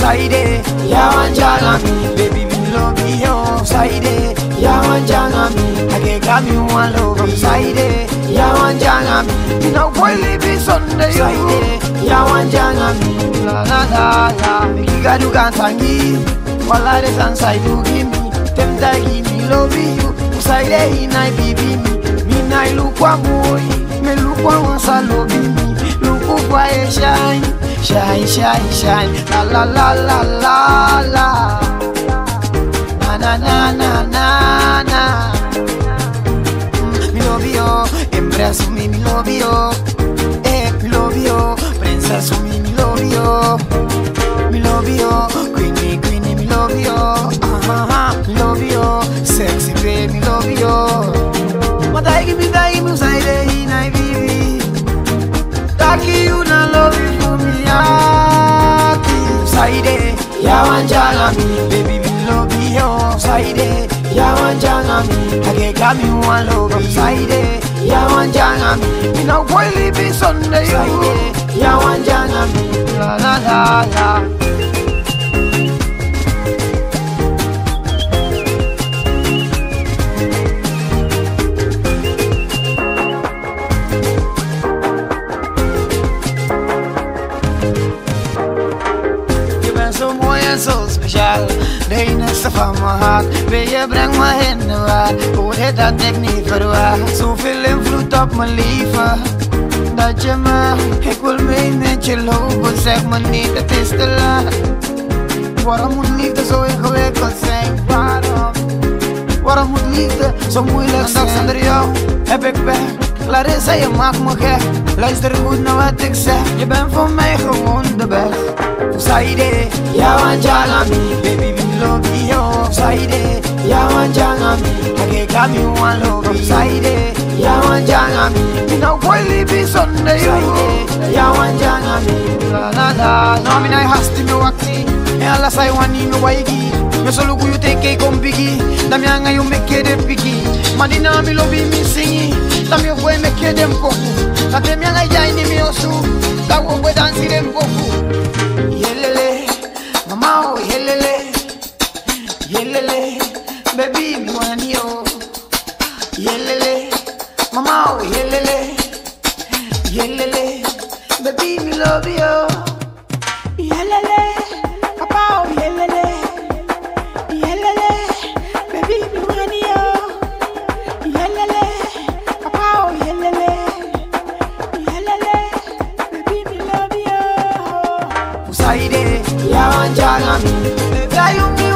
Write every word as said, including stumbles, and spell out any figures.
Saide, ya wanjanga mi, baby me love you. Saide, ya wanjanga mi, I can come you one love. Saide, ya wanjanga mi, you know boy live Sunday. Saide, ya wanjanga mi, la la la la. Mikiga du kantangi, wala de sansai du gimi. Temta gimi love you. Saide inai bibi mi, mi nai lukwa boy, me lukwa wansa love me. Luku kwa e shine, shine, shine, shine. La la la la la la. Na na na na na. Mm, me love you, embrace me, me love you. Eh, me love you, princess me, me love you. Me love you, queenie, queenie, me love you. Ah, me love you, sexy baby, me love you. But I give me, I give me, say that in I baby. Taki you na love you for me, Aki. Saide, ya wanjanga mi, baby me love you. Saide, ya wanjanga mi, I can come you one love. Saide, ya wanjanga mi, you know boy live Sunday. Saide, ya wanjanga mi, la la la la. So special, the innest of my heart. Will you bring my hand around? Hoe het dat ik niet verwacht? Zoveel invloed op mijn leven, dat je me, ik wil mee met je lopen. Zeg me niet, het is te laat. Waarom moet liefde zo ingewikkeld zijn? Waarom? Waarom moet liefde zo moeilijk zijn? Zonder jou heb ik weg. Larissa, je maakt me gek. Luister goed naar wat ik zeg. Je bent voor mij gewoon de best. Saide, ya wanjanga mi, baby me love you. Saide, ya wanjanga mi, I can come you one love. Saide, ya wanjanga mi, you know boy live Sunday. Saide, ya wanjanga mi, la la la. No me na hasti me wakti, e alla sai wani me waigi. Me solo ku you take come biggie, dami anga you make it picky. Madina mi love me singi, dami boy make them koku. Dami anga jai ni mi osu, da wo boy dance them koku. Yelele, mama oh yelele, yelele, baby me want you. Yelele, mama oh yelele, yelele, baby me love you. Yelele, papa oh yelele, yelele, baby me want you. Yelele, papa oh yelele, yelele, baby me love you. Saide, ya wanjanga mi, baby you